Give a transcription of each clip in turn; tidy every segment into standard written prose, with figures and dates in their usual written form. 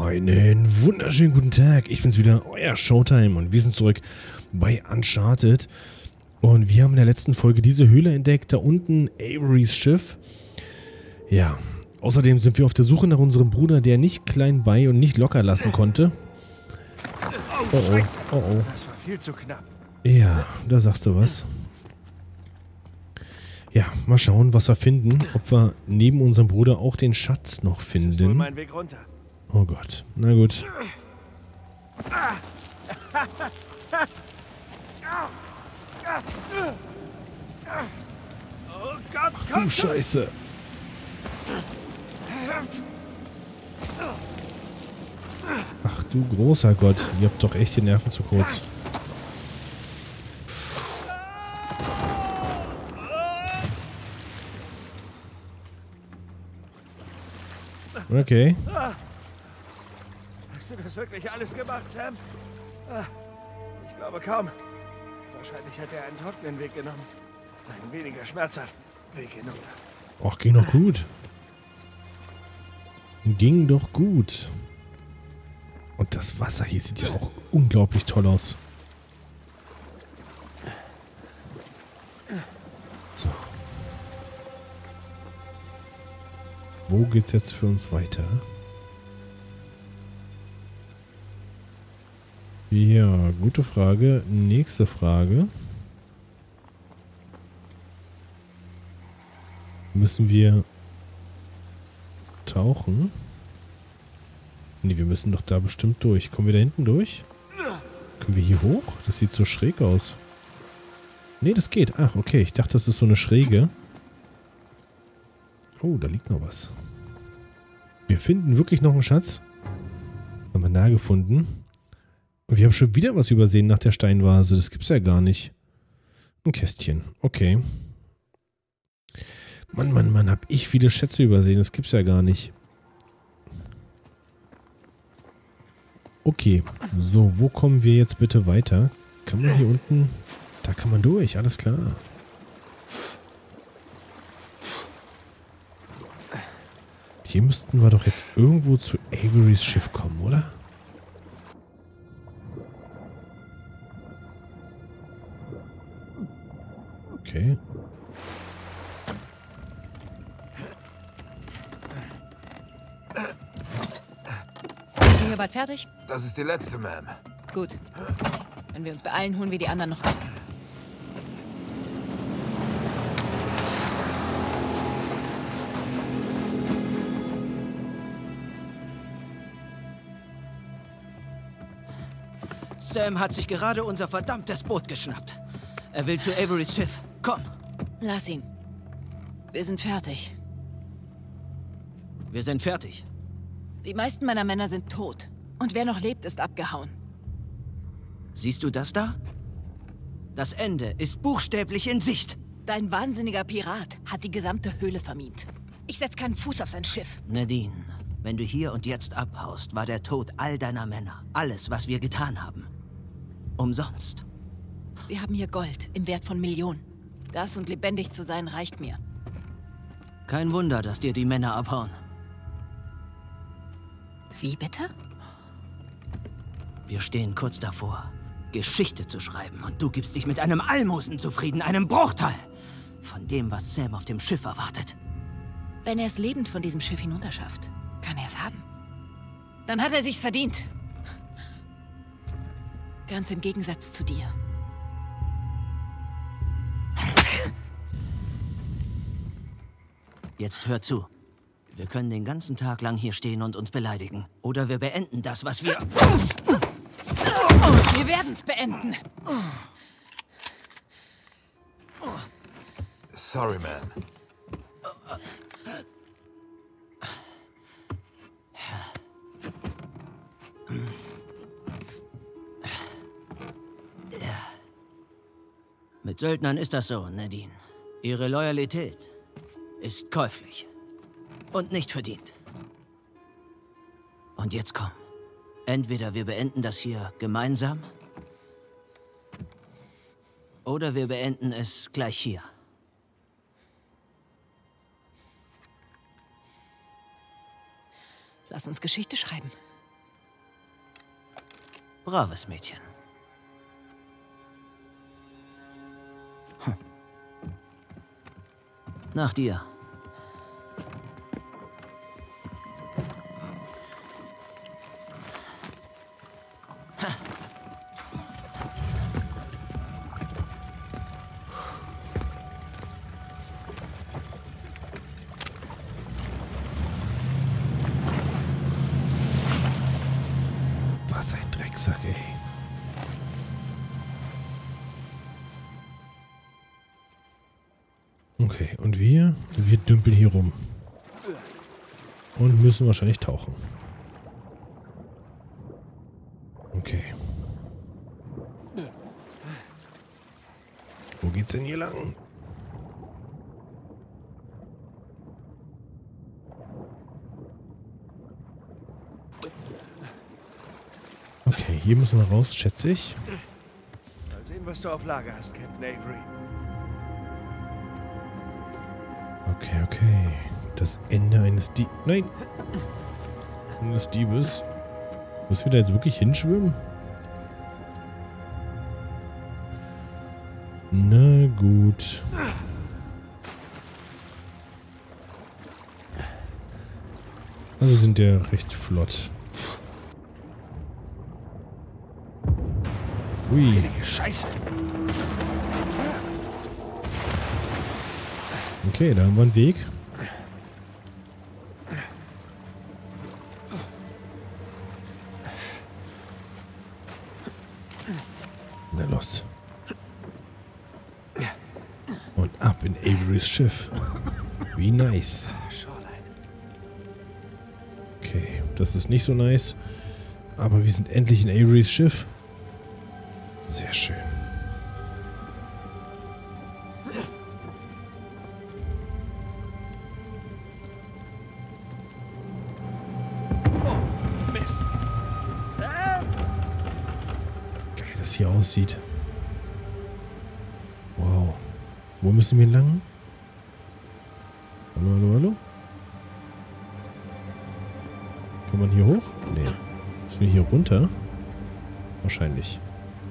Einen wunderschönen guten Tag. Ich bin's wieder, euer Showtime und wir sind zurück bei Uncharted. Und wir haben in der letzten Folge diese Höhle entdeckt, da unten Averys Schiff. Ja, außerdem sind wir auf der Suche nach unserem Bruder, der nicht klein bei und nicht locker lassen konnte. Oh, Scheiße. Oh. Das war viel zu knapp. Ja, da sagst du was. Ja, mal schauen, was wir finden. Ob wir neben unserem Bruder auch den Schatz noch Das ist wohl finden. mein Weg runter. Oh Gott, na gut. Oh Gott, Du Scheiße. Ach du großer Gott, ihr habt doch echt die Nerven zu kurz. Okay. Hast du das wirklich alles gemacht, Sam? Ich glaube kaum. Wahrscheinlich hätte er einen trockenen Weg genommen. Einen weniger schmerzhaften Weg hinunter. Och, ging doch gut. Ging doch gut. Und das Wasser hier sieht ja auch unglaublich toll aus. So. Wo geht's jetzt für uns weiter? Ja, gute Frage. Nächste Frage. Müssen wir tauchen? Ne, wir müssen doch da bestimmt durch. Kommen wir da hinten durch? Können wir hier hoch? Das sieht so schräg aus. Ne, das geht. Ach, okay. Ich dachte, das ist so eine Schräge. Oh, da liegt noch was. Wir finden wirklich noch einen Schatz. Haben wir nah gefunden. Und wir haben schon wieder was übersehen nach der Steinvase. Das gibt's ja gar nicht. Ein Kästchen. Okay. Mann, hab ich viele Schätze übersehen. Das gibt's ja gar nicht. Okay. So, wo kommen wir jetzt bitte weiter? Kann man hier unten... Da kann man durch, alles klar. Hier müssten wir doch jetzt irgendwo zu Averys Schiff kommen, oder? Okay. Sind wir hier bald fertig? Das ist die letzte, Ma'am. Gut. Wenn wir uns beeilen, holen wir die anderen noch ab. Sam hat sich gerade unser verdammtes Boot geschnappt. Er will zu Averys Schiff. Komm. Lass ihn. Wir sind fertig. Wir sind fertig. Die meisten meiner Männer sind tot. Und wer noch lebt, ist abgehauen. Siehst du das da? Das Ende ist buchstäblich in Sicht. Dein wahnsinniger Pirat hat die gesamte Höhle vermint. Ich setz keinen Fuß auf sein Schiff. Nadine, wenn du hier und jetzt abhaust, war der Tod all deiner Männer. Alles, was wir getan haben. Umsonst. Wir haben hier Gold im Wert von Millionen. Das und lebendig zu sein reicht mir. Kein Wunder, dass dir die Männer abhauen. Wie bitte? Wir stehen kurz davor, Geschichte zu schreiben und du gibst dich mit einem Almosen zufrieden, einem Bruchteil von dem, was Sam auf dem Schiff erwartet. Wenn er es lebend von diesem Schiff hinunterschafft, kann er es haben. Dann hat er sich's verdient. Ganz im Gegensatz zu dir. Jetzt hör zu. Wir können den ganzen Tag lang hier stehen und uns beleidigen. Oder wir beenden das, was wir... Wir werden's beenden. Sorry, Ma'am. Mit Söldnern ist das so, Nadine. Ihre Loyalität ist käuflich. Und nicht verdient. Und jetzt komm. Entweder wir beenden das hier gemeinsam, oder wir beenden es gleich hier. Lass uns Geschichte schreiben. Braves Mädchen. Nach dir. Was ein Drecksack, ey. Okay, und wir dümpeln hier rum. Und müssen wahrscheinlich tauchen. Okay. Wo geht's denn hier lang? Okay, hier müssen wir raus, schätze ich. Mal sehen, was du auf Lager hast, Captain Avery. Okay, okay. Das Ende eines Nein! Eines Diebes. Müssen wir da jetzt wirklich hinschwimmen? Na gut. Also sind ja recht flott. Ui. Heilige Scheiße. Okay, da haben wir einen Weg. Na los. Und ab in Averys Schiff. Wie nice. Okay, das ist nicht so nice. Aber wir sind endlich in Averys Schiff. Sehr schön. Oh, Mist. Sam! Geil, das hier aussieht. Wow. Wo müssen wir lang? Hallo, hallo, hallo? Kann man hier hoch? Nee. Müssen wir hier runter? Wahrscheinlich.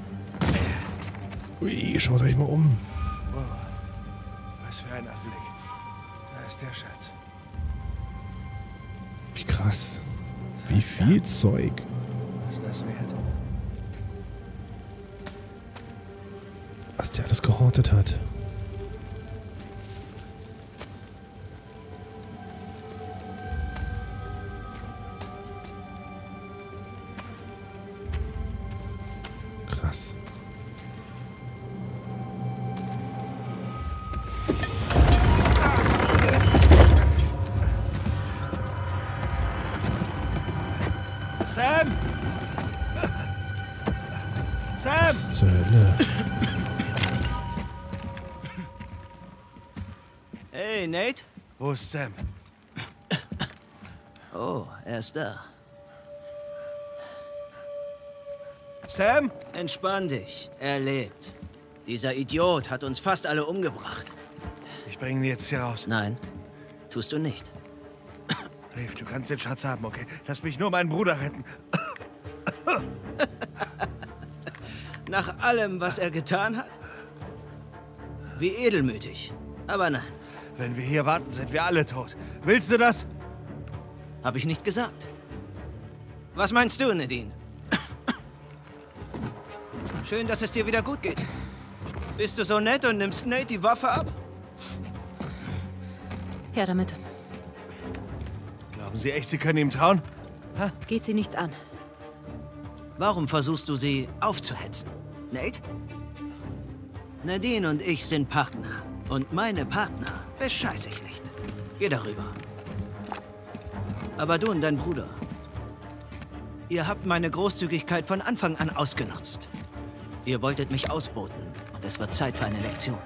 Ui, schaut euch mal um. Wow. Was für ein Anblick. Da ist der Schatz. Wie krass. Wie viel Zeug. Was ist das wert? Was der alles gehortet hat. Krass. Sam! Sam! Was zur Hölle? Hey, Nate? Wo ist Sam? Oh, er ist da. Sam? Entspann dich. Er lebt. Dieser Idiot hat uns fast alle umgebracht. Ich bringe ihn jetzt hier raus. Nein, tust du nicht. Dave, du kannst den Schatz haben, okay? Lass mich nur meinen Bruder retten. Nach allem, was er getan hat? Wie edelmütig. Aber nein, Wenn wir hier warten, sind wir alle tot. Willst du das? habe ich nicht gesagt. Was meinst du, Nadine? Schön, dass es dir wieder gut geht. Bist du so nett und nimmst Nate die Waffe ab? Her damit. Glauben Sie echt, Sie können ihm trauen? Geht sie nichts an. Warum versuchst du sie aufzuhetzen, Nate? Nadine und ich sind Partner. Und meine Partner bescheiße ich nicht. Geh darüber. Aber du und dein Bruder, ihr habt meine Großzügigkeit von Anfang an ausgenutzt. Ihr wolltet mich ausboten und es wird Zeit für eine Lektion.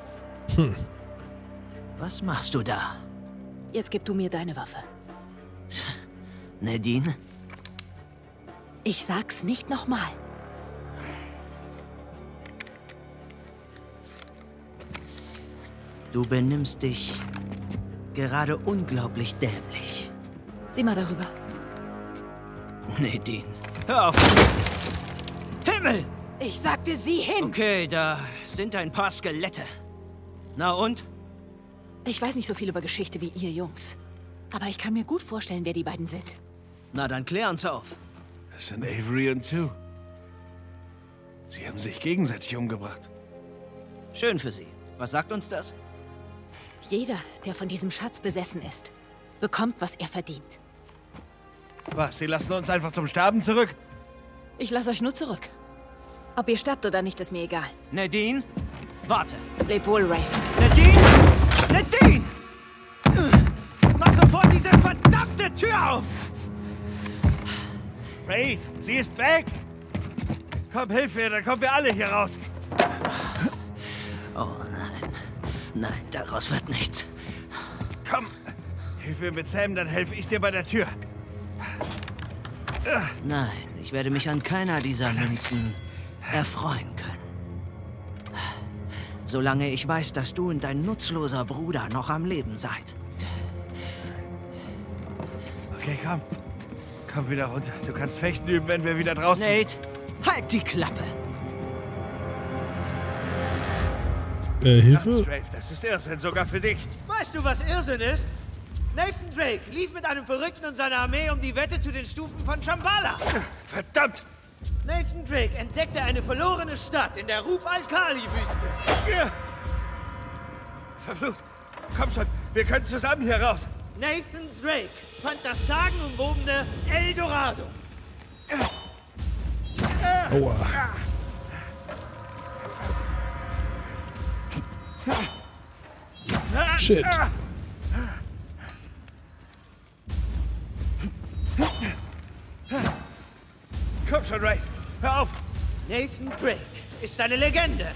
Was machst du da, Jetzt gib du mir deine Waffe. Nadine? Ich sag's nicht nochmal. Du benimmst dich gerade unglaublich dämlich. Sieh mal darüber. Nadine, hör auf! Himmel! Ich sagte, sieh hin! Okay, da sind ein paar Skelette. Na und? Ich weiß nicht so viel über Geschichte wie ihr Jungs. Aber ich kann mir gut vorstellen, wer die beiden sind. Na, dann klär uns auf. Das sind Avery und Sue. Sie haben sich gegenseitig umgebracht. Schön für Sie. Was sagt uns das? Jeder, der von diesem Schatz besessen ist, bekommt, was er verdient. Was, Sie lassen uns einfach zum Sterben zurück? Ich lasse euch nur zurück. Ob ihr sterbt oder nicht, ist mir egal. Nadine? Warte. Leb wohl, Rafe. Nadine! Nadine! Mach sofort diese verdammte Tür auf! Rafe, sie ist weg! Komm, hilf mir, dann kommen wir alle hier raus. Oh nein. Nein, daraus wird nichts. Komm, hilf mir mit Sam, dann helfe ich dir bei der Tür. Nein, ich werde mich an keiner dieser Münzen erfreuen können. Solange ich weiß, dass du und dein nutzloser Bruder noch am Leben seid. Okay, komm. Komm wieder runter. Du kannst fechten üben, wenn wir wieder draußen sind. Nate, halt die Klappe! Hilfe? Strafe, das ist Irrsinn, sogar für dich. Weißt du, was Irrsinn ist? Nathan Drake lief mit einem Verrückten und seiner Armee um die Wette zu den Stufen von Shambhala. Verdammt! Nathan Drake entdeckte eine verlorene Stadt in der Rub al-Khali-Wüste. Verflucht! Komm schon, wir können zusammen hier raus. Nathan Drake fand das sagenumwobene El Dorado. Aua. Shit. Komm schon, Rafe. Hör auf. Nathan Drake ist eine Legende.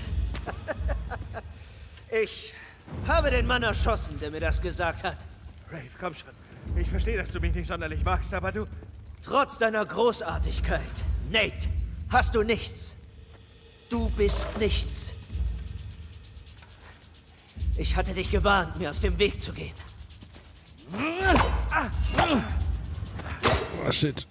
Ich habe den Mann erschossen, der mir das gesagt hat. Rafe, komm schon. Ich verstehe, dass du mich nicht sonderlich magst, aber du... Trotz deiner Großartigkeit, Nate, hast du nichts. Du bist nichts. Ich hatte dich gewarnt, mir aus dem Weg zu gehen. Oh, shit.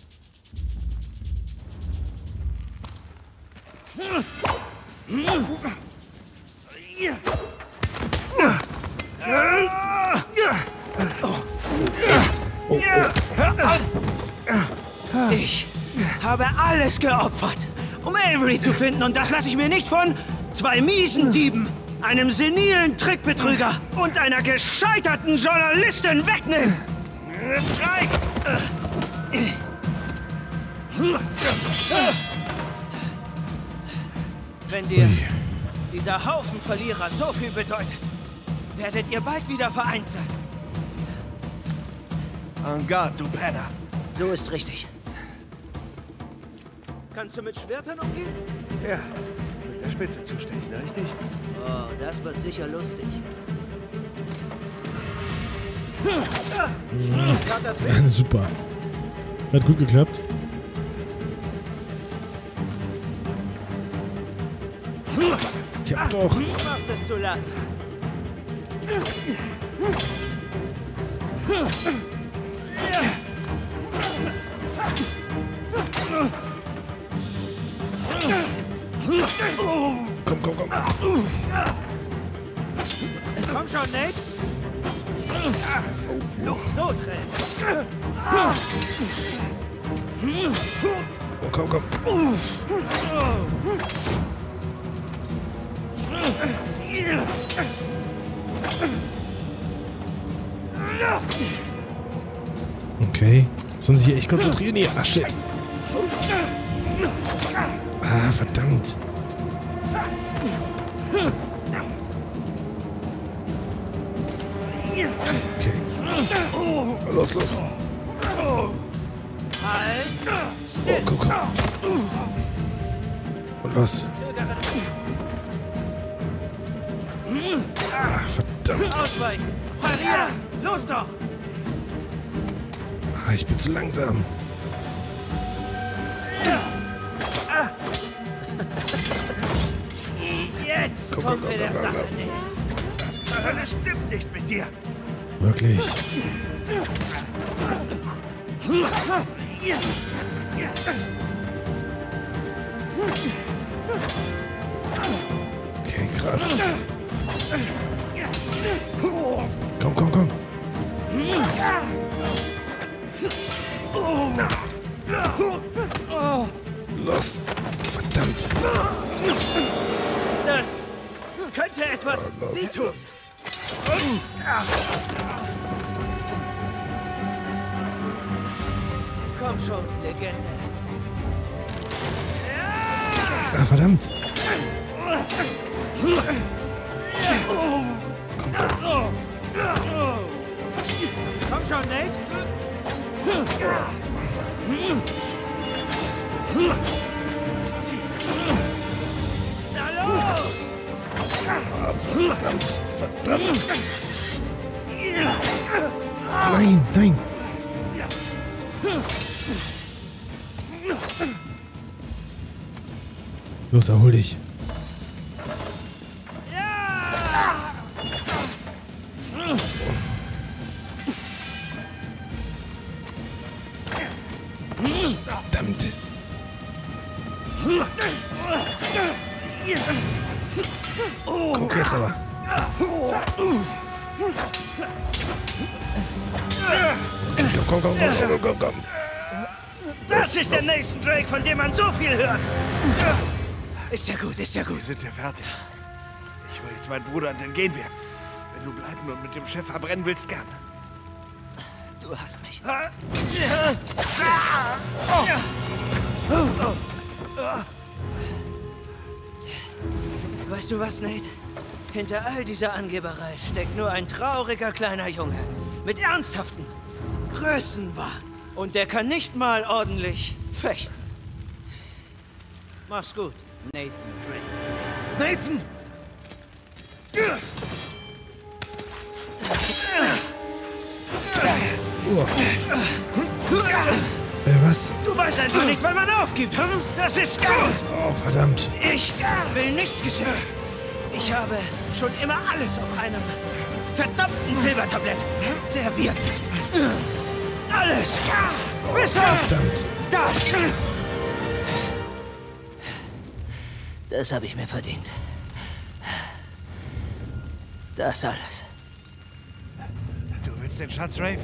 Ich habe alles geopfert, um Avery zu finden, und das lasse ich mir nicht von zwei miesen Dieben, einem senilen Trickbetrüger und einer gescheiterten Journalistin wegnehmen. Es reicht! Wenn dir dieser Haufen Verlierer so viel bedeutet, werdet ihr bald wieder vereint sein. En garde, du Penner. So ist richtig. Kannst du mit Schwertern umgehen? Ja, mit der Spitze zustechen, richtig? Oh, das wird sicher lustig. Super. Hat gut geklappt. Ich hab doch. Du machst es zu leicht. Komm, komm, komm. Komm schon, Nate. So, Trent. Oh, komm, komm. Okay. Sollen sich hier echt konzentrieren hier? Ah, shit. Ah, verdammt. Okay. Los, los. Halt. Oh, guck, guck. Und was? Ah, verdammt. Ausweichen. Parieren. Los doch. Ah, ich bin zu langsam. Jetzt Komm, kommen komm, wir der komm, Sache komm. näher. Das stimmt nicht mit dir. Wirklich. Okay, krass. Komm, komm, komm. Los. Verdammt. Das könnte etwas wehtun. Los. Komm schon, Legende. Ah, verdammt. Komm schon, Nate. Na los! Ah, verdammt. Verdammt. Nein, nein. Los, erhol dich. Verdammt. Guck jetzt aber. Komm, komm, komm, komm, komm, komm. Das ist der Nathan Drake, von dem man so viel hört. Ist ja gut, ist ja Wir gut. sind ja fertig. Ich hole jetzt meinen Bruder und dann gehen wir. Wenn du bleiben und mit dem Schiff verbrennen willst, gern. Du hast mich. Weißt du was, Nate? Hinter all dieser Angeberei steckt nur ein trauriger kleiner Junge. Mit ernsthaften Größenwahn. Und der kann nicht mal ordentlich fechten. Mach's gut, Nathan Drake. Nathan! Was? Du weißt einfach nicht, wann man aufgibt, hm? Das ist gut. Oh, verdammt. Ich will nichts geschehen. Ich habe schon immer alles auf einem verdammten Silbertablett serviert. Alles. Bis auf Verdammt. das. Das habe ich mir verdient. Das alles. Du willst den Schatz, Rafe?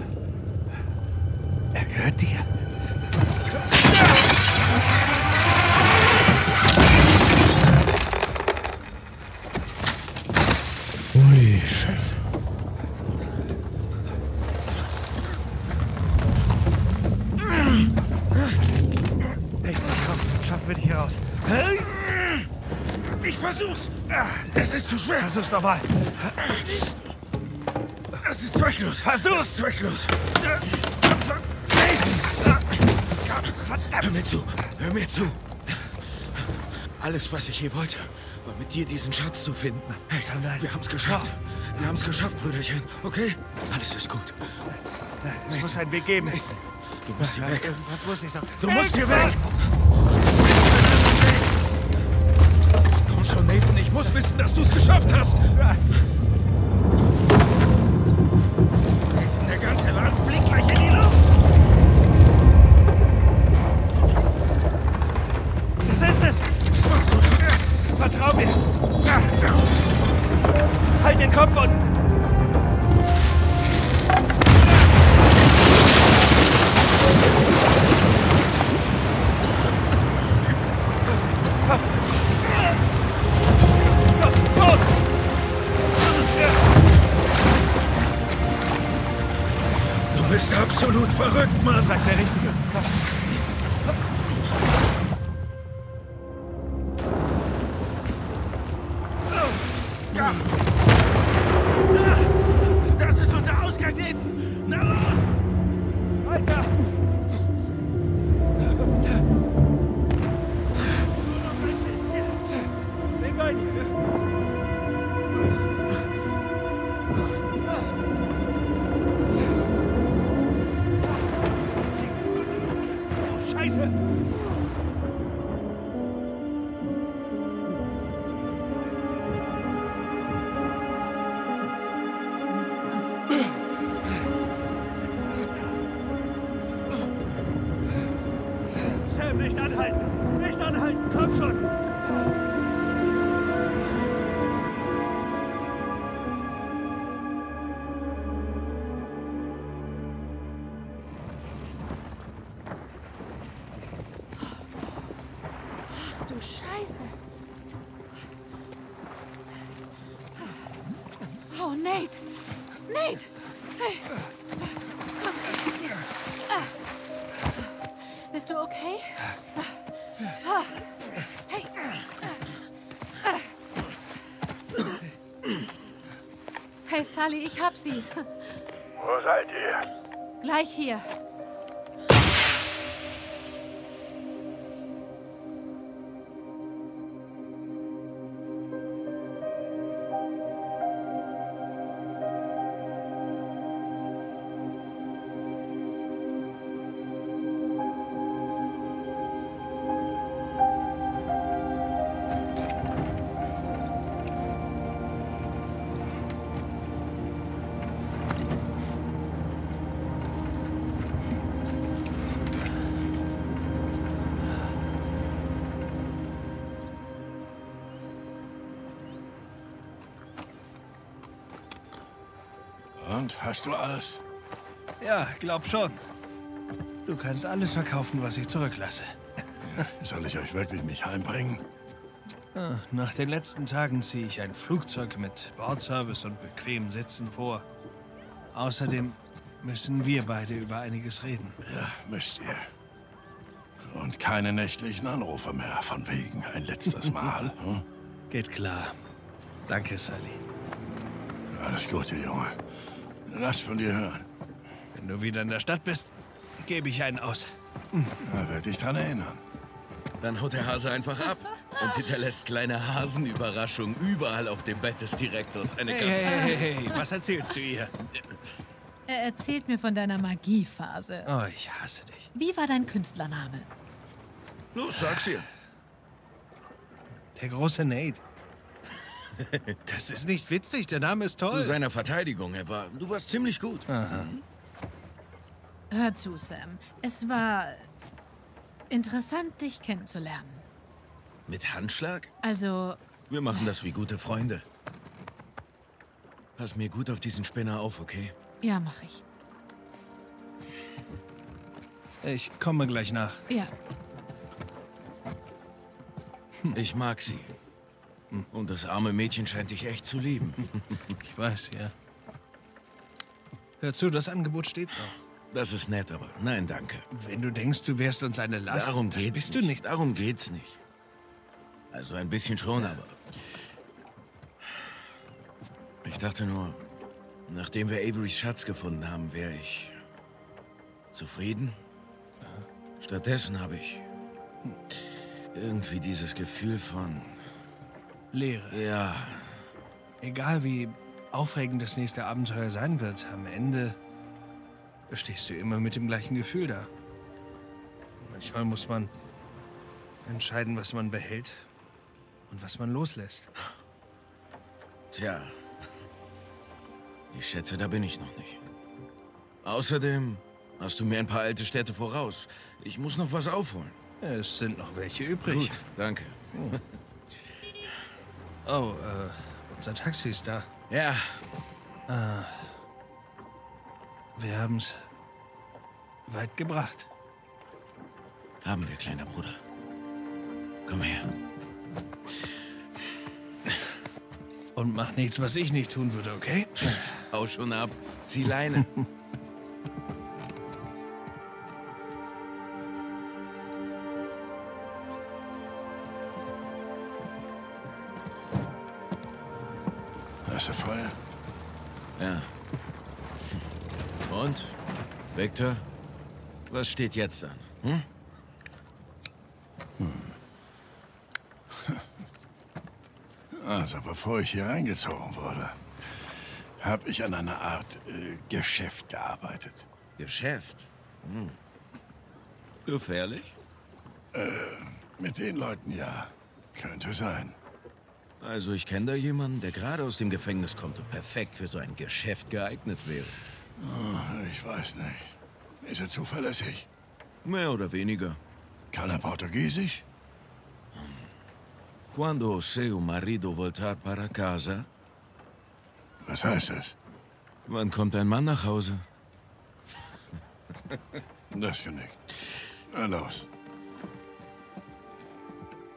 Er gehört dir. Ui, Scheiße. Hey, komm, schaffen wir dich hier raus. Hey! Ich versuch's! Es ist zu schwer! Versuch's nochmal. Es ist zwecklos! Versuch's! Es ist zwecklos! Verdammt! Hör mir zu! Hör mir zu! Alles, was ich hier wollte, war mit dir diesen Schatz zu finden. Hey, nein. wir haben's geschafft. Wir haben's geschafft, Brüderchen. Okay? Alles ist gut. Nein, es muss einen Weg geben. Nathan, du musst hier weg. Was muss ich sagen? Du musst hier weg! Komm schon, Nathan. Ich muss wissen, dass du es geschafft hast. Nathan, der ganze Laden fliegt gleich in die Luft. Das ist es! Was machst du da? Vertrau mir! Halt den Kopf und... Los jetzt, komm! Los, los! Du bist absolut verrückt, Mann. Sagt der Richtige. Komm. Das ist unser Ausgang, Nathan. Na los! Weiter! Nimm ein hier. Oh, Scheiße! Sam, nicht anhalten! Nicht anhalten! Nate! Nate! Hey! Komm! Bist du okay? Hey! Hey, Sully, ich hab sie. Wo seid ihr? Gleich hier. Und, hast du alles? Ja, glaub schon. Du kannst alles verkaufen, was ich zurücklasse. Soll ich euch wirklich nicht heimbringen? Nach den letzten Tagen ziehe ich ein Flugzeug mit Bordservice und bequemen Sitzen vor. Außerdem müssen wir beide über einiges reden. Ja, müsst ihr. Und keine nächtlichen Anrufe mehr, von wegen ein letztes Mal. Hm? Geht klar. Danke, Sully. Alles Gute, Junge. Lass von dir hören. Wenn du wieder in der Stadt bist, gebe ich einen aus. Da werde ich dran erinnern. Dann haut der Hase einfach ab und hinterlässt kleine Hasenüberraschungen überall auf dem Bett des Direktors. Eine Hey, was erzählst du ihr? Er erzählt mir von deiner Magiephase. Oh, ich hasse dich. Wie war dein Künstlername? Los, sag's ihr. Der große Nate. Das ist nicht witzig, der Name ist Zu toll. seiner Verteidigung, du warst ziemlich gut. Aha. Hör zu, Sam. Es war interessant, dich kennenzulernen. Mit Handschlag? Also, Wir machen das wie gute Freunde. Pass mir gut auf diesen Spinner auf, okay? ja, mach ich. Ich komme gleich nach. Ja. Ich mag sie. Und das arme Mädchen scheint dich echt zu lieben. Ich weiß, ja. Hör zu, das Angebot steht noch. Das ist nett, aber nein, danke. Wenn du denkst, du wärst uns eine Last, Darum das geht's bist du nicht. Darum geht's nicht. Also ein bisschen schon, aber... Ich dachte nur, nachdem wir Averys Schatz gefunden haben, wäre ich zufrieden. Stattdessen habe ich irgendwie dieses Gefühl von... Leere. Ja, Egal wie aufregend das nächste Abenteuer sein wird, am Ende stehst du immer mit dem gleichen Gefühl da. Manchmal muss man entscheiden, was man behält und was man loslässt. tja. Ich schätze, da bin ich noch nicht. Außerdem hast du mir ein paar alte Städte voraus. Ich muss noch was aufholen. Es sind noch welche übrig. Gut, danke. Oh, unser Taxi ist da. Ja, Wir haben's weit gebracht. haben wir, kleiner Bruder. Komm her. Und mach nichts, was ich nicht tun würde, okay? Hau schon ab. Zieh Leine. Hast du Feuer? Ja. Und? Victor? Was steht jetzt an? Hm? Also, bevor ich hier eingezogen wurde, habe ich an einer Art Geschäft gearbeitet. Geschäft? Hm. Gefährlich? Mit den Leuten ja. Könnte sein. Also ich kenne da jemanden, der gerade aus dem Gefängnis kommt und perfekt für so ein Geschäft geeignet wäre. Oh, ich weiß nicht. Ist er zuverlässig? Mehr oder weniger. Kann er Portugiesisch? Quando seu marido voltar para casa? Was heißt das? Wann kommt ein Mann nach Hause? Das hier nicht. Na los.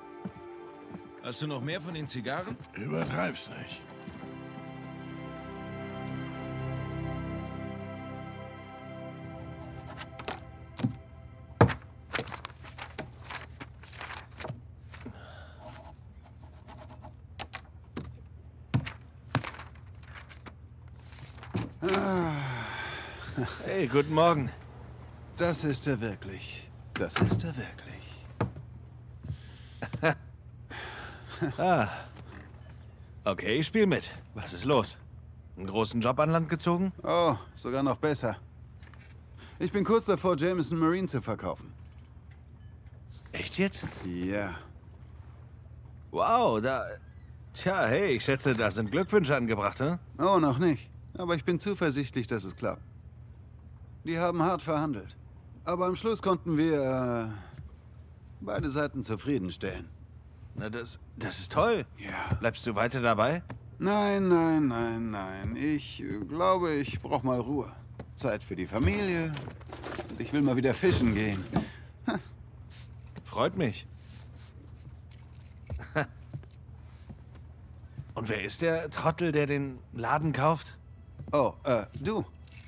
Hast du noch mehr von den Zigarren? Übertreib's nicht. Hey, guten Morgen. Das ist er wirklich. Das ist er wirklich. Okay, ich spiel mit. Was ist los? Einen großen Job an Land gezogen? Oh, sogar noch besser. Ich bin kurz davor, Jameson Marine zu verkaufen. Echt jetzt? Ja. Wow, Tja, hey, ich schätze, da sind Glückwünsche angebracht, hm? Oh, noch nicht. Aber ich bin zuversichtlich, dass es klappt. Die haben hart verhandelt. Aber am Schluss konnten wir beide Seiten zufriedenstellen. Na, das ist toll. Ja. Bleibst du weiter dabei? Nein. Ich glaube, ich brauche mal Ruhe. Zeit für die Familie. Und ich will mal wieder fischen gehen. Freut mich. Und wer ist der Trottel, der den Laden kauft? Oh, du.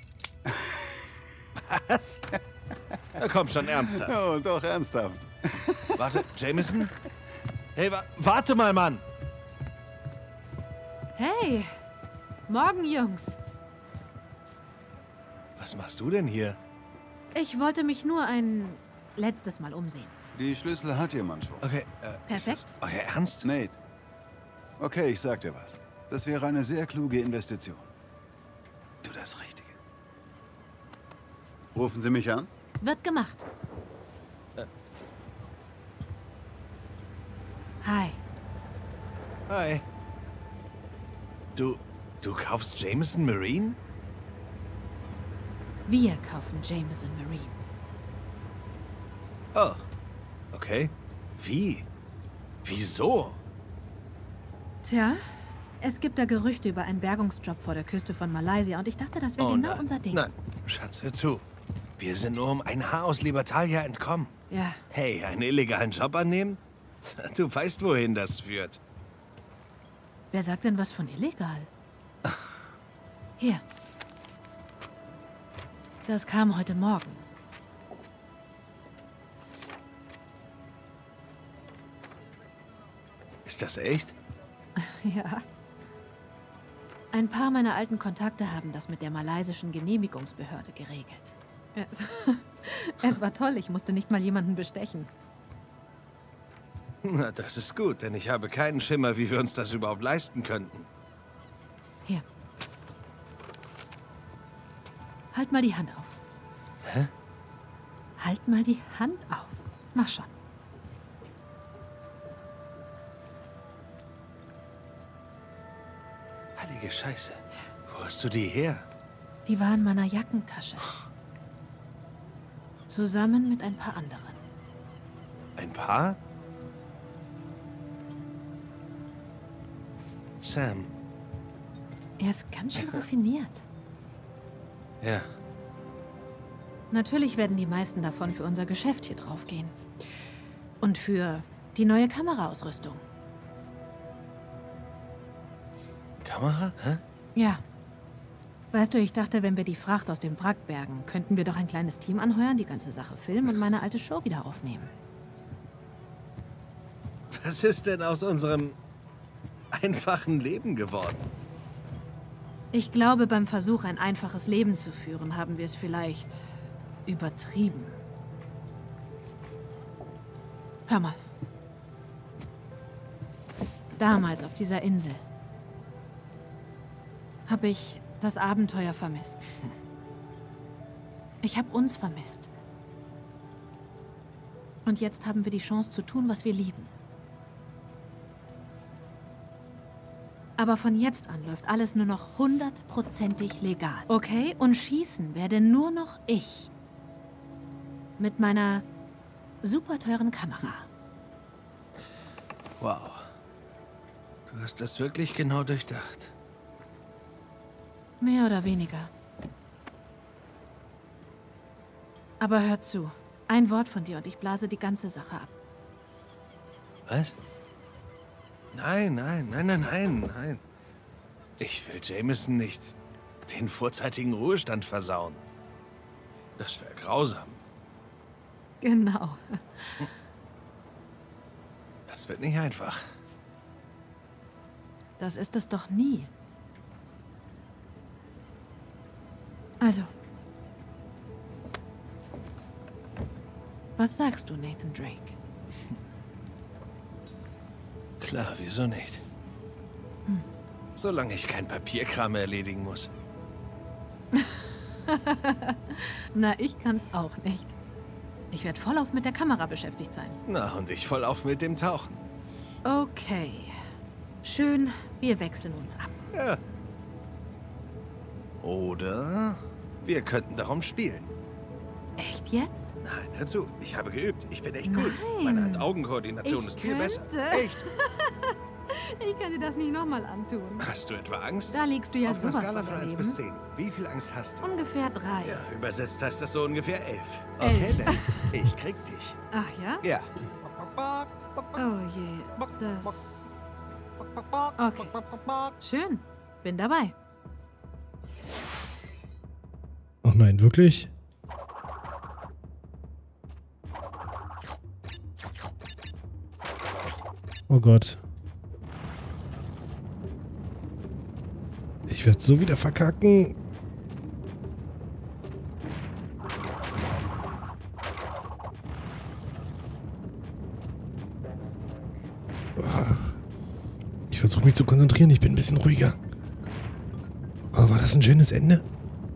Was? Na komm schon, ernsthaft. Oh, doch, ernsthaft. Warte, Jameson? Hey, warte mal, Mann! Hey, morgen, Jungs. Was machst du denn hier? Ich wollte mich nur ein letztes Mal umsehen. Die Schlüssel hat jemand schon. Okay, Perfekt. Ist das euer Ernst? Nate. Okay, ich sag dir was. Das wäre eine sehr kluge Investition. Tu das Richtige. Rufen Sie mich an? Wird gemacht. Hi. Hi. Du kaufst Jameson Marine? Wir kaufen Jameson Marine. Oh, okay. Wie? Wieso? Tja, es gibt da Gerüchte über einen Bergungsjob vor der Küste von Malaysia und ich dachte, das wäre genau nein. unser Ding. Nein, Schatz, hör zu. Wir sind nur um ein Haar aus Libertalia entkommen. Ja, Hey, einen illegalen Job annehmen? Du weißt, wohin das führt. wer sagt denn was von illegal? Hier. Das kam heute Morgen. Ist das echt? Ja. Ein paar meiner alten Kontakte haben das mit der malaysischen Genehmigungsbehörde geregelt. Es war toll, ich musste nicht mal jemanden bestechen. Na, das ist gut, denn ich habe keinen Schimmer, wie wir uns das überhaupt leisten könnten. Hier. Halt mal die Hand auf. Hä? Halt mal die Hand auf. Mach schon. Heilige Scheiße. Wo hast du die her? Die war in meiner Jackentasche. Zusammen mit ein paar anderen. Ein Paar? Sam. Er ist ganz schön raffiniert. Ja. Natürlich werden die meisten davon für unser Geschäft hier draufgehen. Und für die neue Kameraausrüstung. Kamera? Hä? Ja. Weißt du, ich dachte, wenn wir die Fracht aus dem Wrack bergen, könnten wir doch ein kleines Team anheuern, die ganze Sache filmen und meine alte Show wieder aufnehmen. Was ist denn aus unserem einfachen Leben geworden? Ich glaube, beim Versuch, ein einfaches Leben zu führen, haben wir es vielleicht übertrieben. Hör mal. Damals auf dieser Insel habe ich das Abenteuer vermisst. Ich habe uns vermisst. Und jetzt haben wir die Chance zu tun, was wir lieben. Aber von jetzt an läuft alles nur noch 100%ig legal. Okay? Und schießen werde nur noch ich. Mit meiner super teuren Kamera. Wow. Du hast das wirklich genau durchdacht. Mehr oder weniger. Aber hör zu. Ein Wort von dir und ich blase die ganze Sache ab. Was? Nein. Ich will Jameson nicht den vorzeitigen Ruhestand versauen. Das wäre grausam. Genau. Das wird nicht einfach. Das ist es doch nie. Also. Was sagst du, Nathan Drake? Klar, wieso nicht? Solange ich kein Papierkram erledigen muss. Na, ich kann's auch nicht. Ich werde vollauf mit der Kamera beschäftigt sein. Na, und ich vollauf mit dem Tauchen. Okay. Schön, wir wechseln uns ab. Ja. Oder wir könnten darum spielen. Echt jetzt? Nein, hör zu. Ich habe geübt. Ich bin echt gut. Nein. Meine Hand-Augen-Koordination Ich ist viel besser. könnte. Echt? Ich kann dir das nicht nochmal antun. Hast du etwa Angst? Da liegst du ja Auf einer sowas Skala von von 1 daneben. bis 10. Wie viel Angst hast du? Ungefähr 3. Ja, übersetzt heißt das so ungefähr 11. Okay, dann. Ich krieg dich. Ach ja? Ja. Oh je, das... Okay. Schön, bin dabei. Oh nein, wirklich? Oh Gott. Ich werde so wieder verkacken. Ich versuche mich zu konzentrieren. Ich bin ein bisschen ruhiger. Oh, war das ein schönes Ende?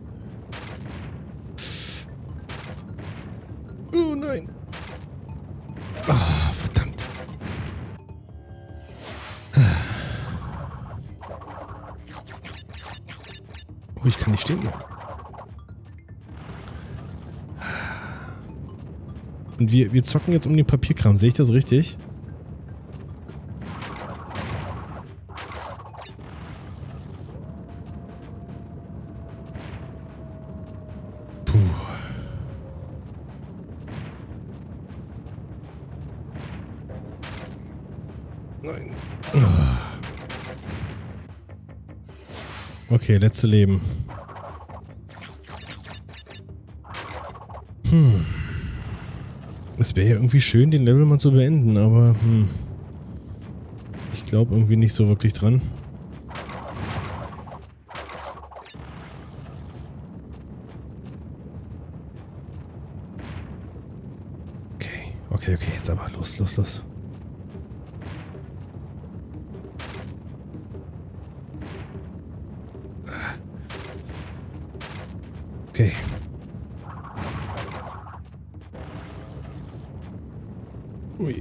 Oh nein. Ah, verdammt. Oh, ich kann nicht stehen bleiben. Und wir zocken jetzt um den Papierkram. Sehe ich das richtig? Puh. Nein. Okay, letzte Leben. Es wäre ja irgendwie schön, den Level mal zu beenden, aber ich glaube irgendwie nicht so wirklich dran. Okay, jetzt aber los. Okay. Ui.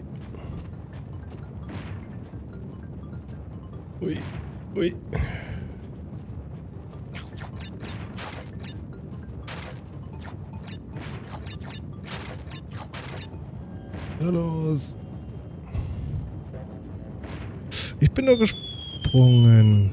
Na los. Ich bin doch gesprungen.